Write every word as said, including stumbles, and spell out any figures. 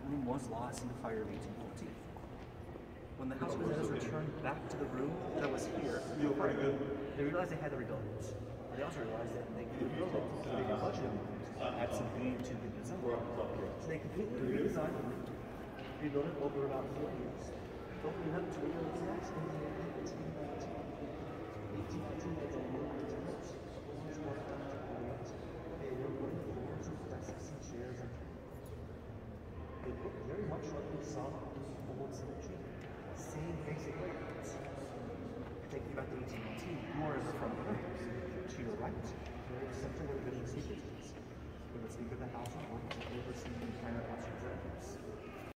room was lost in the fire of eighteen fourteen. When the house visitors returned back to the room that was here, they realized they had to rebuild it. But they also realized that they could rebuild it, so they could budget it, add some beauty to the design. So they completely redesigned it, rebuilt it over about four years, opening up to the exact same thing in eighteen nineteen. eighteen nineteen had their own house. They were putting floors and desks and chairs and they looked very much like we saw in old cemetery. Same basic layouts. Taking you back to eighteen nineteen, more as from the windows. To your right, very center where the bishop speakers is. Where the speaker of the house will oversee the entire house of residence.